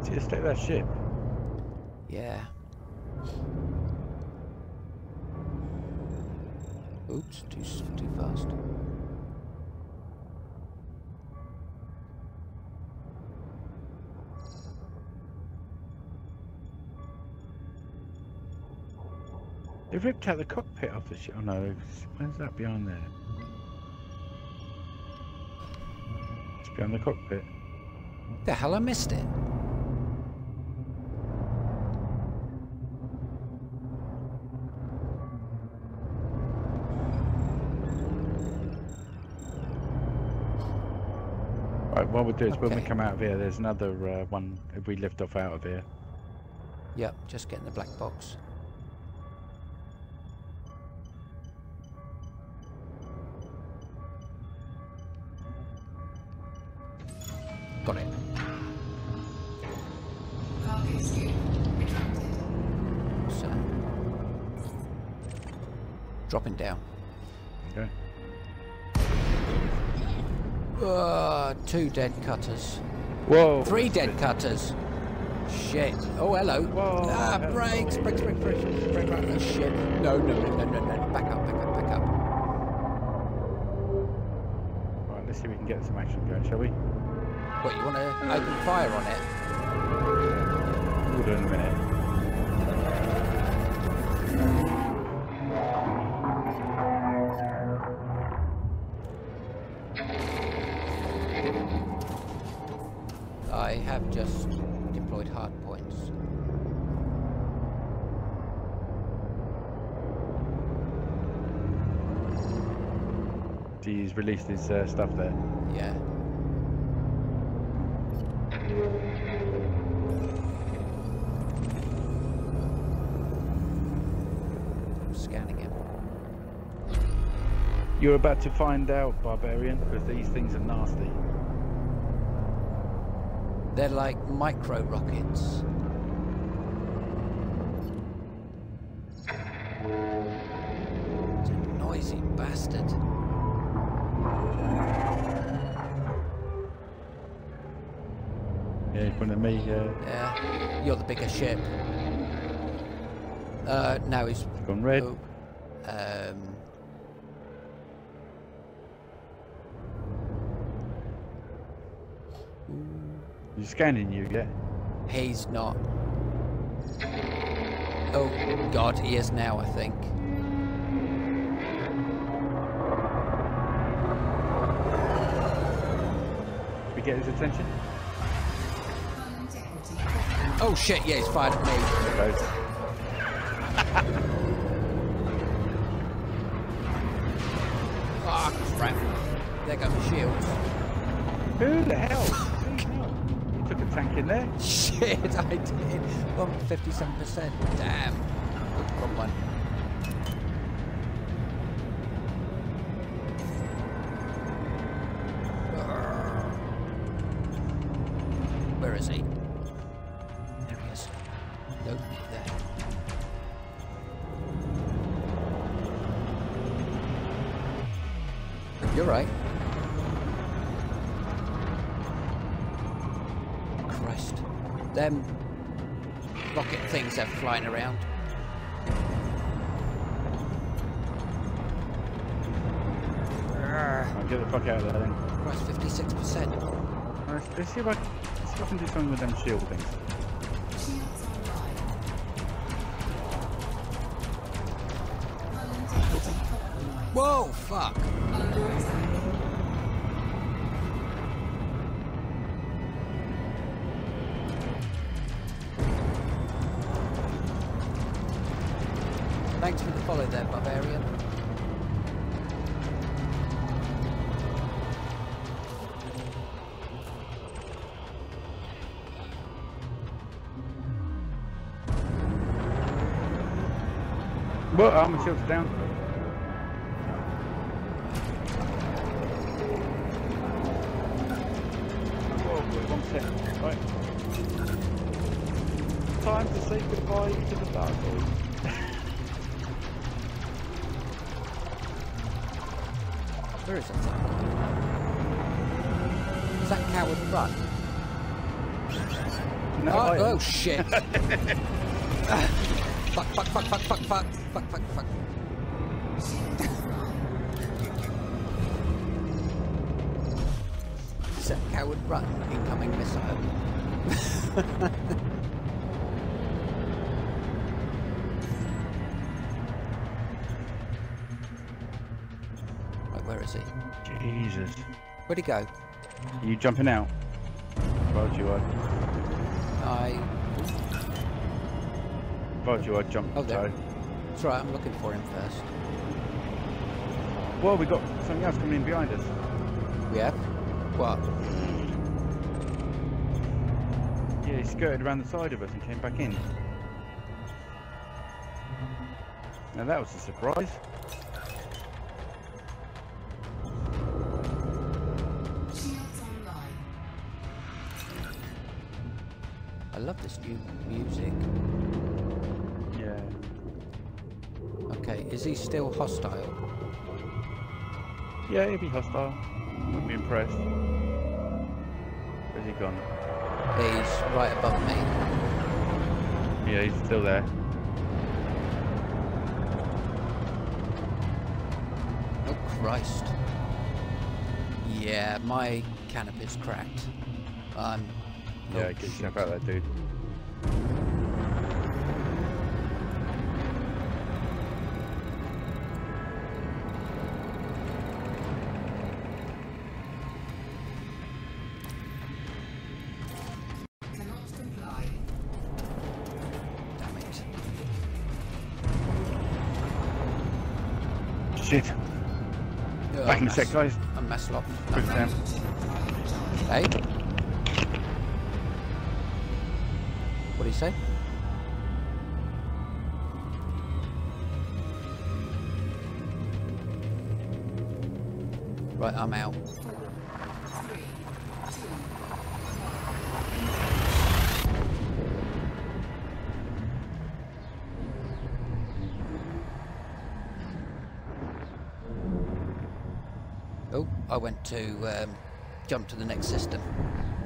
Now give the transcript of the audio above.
Just take that ship. Yeah. Oops, too fast. They ripped out the cockpit off the ship. Oh no, where's that behind there? It's behind the cockpit. The hell, I missed it. Right, what we'll do is when we Okay. come out of here, there's another one if we lift off out of here. Yep, just getting the black box. Got it. So, dropping down. Okay. 2 dead cutters. Whoa! 3 dead cutters. Shit. Oh, hello. Whoa! Brakes. Brake right. Oh, shit. No. Back up. Right, let's see if we can get some action going, shall we? What, you want to open fire on it? We'll do in a minute. I have just deployed hard points. He's released his stuff there. Yeah. I'm scanning him. You're about to find out, Barbarian, because these things are nasty. They're like micro rockets. It's a noisy bastard. Yeah, pointing at me. Yeah, you're the bigger ship. No, he's Gone red. oh, He's scanning you, yeah? he's not. Oh God, he is now, I think. Did we get his attention? Oh shit, yeah, he's fired at me. There goes. Ah, crap. There go my shields. Who the hell? You took a tank in there? Shit, I did. 57%. Damn. Wrong one. Where is he? There he is. Nope, there. You're right. Christ. Them rocket things they're flying around. I'll get the fuck out of there then. Christ, 56%. Let's see if I can do something with them shield things. Whoa, fuck. Thanks for the follow there, Barbarian. Well, armor shields down. Whoa, 1 second. Right. Time to say goodbye to the Thargoids. Where is that? Is that coward run? No, Oh, oh shit! Fuck! Set coward run, incoming missile. Right, where is he? Jesus. Where'd he go? Are you jumping out? If you are. If you jump. Oh, there. That's right, I'm looking for him first. Well, we got something else coming in behind us. We have? What? Yeah, he skirted around the side of us and came back in. Now that was a surprise. I love this new music. Yeah. Okay, is he still hostile? Yeah, he'd be hostile. Wouldn't be impressed. Where's he gone? He's right above me. Yeah, he's still there. Oh Christ. Yeah, my canopy's cracked. Yeah, get yourself out of that, dude. Damn it. Shit. Back in a sec, guys. I'm mass locked. Quick down. Hey? What do you say? Right, I'm out. Oh, I went to jump to the next system.